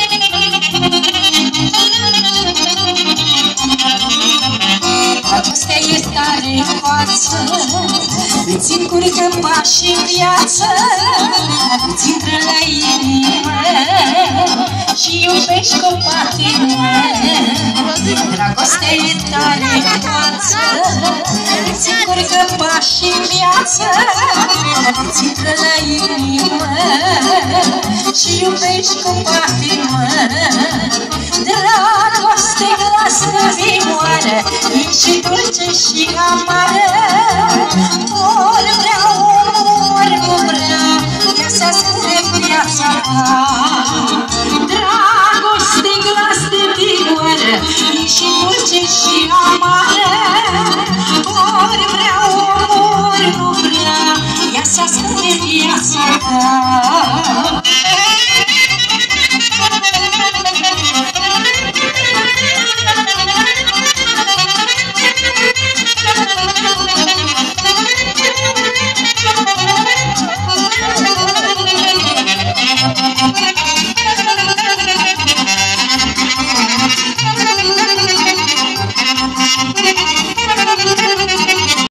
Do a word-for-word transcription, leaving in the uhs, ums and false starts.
Dragostea e stare în față, îți încurcă pașii în viață, îți intră la inimă și iubești cu patimă. Dragostea e tare în față, îți încurcă pașii în viață, îți intră la inimă și iubești cu patimă. Dragoste glasă vioară, e și dulce și amară, ori vreau, ori nu vreau, găsească viața ta. Dragoste glas de vioară, e și dulce și